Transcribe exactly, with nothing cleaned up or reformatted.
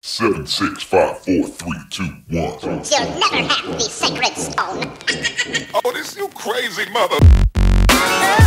Seven, six, five, four, three, two, one. You'll never have the sacred stone. Oh, this you crazy mother.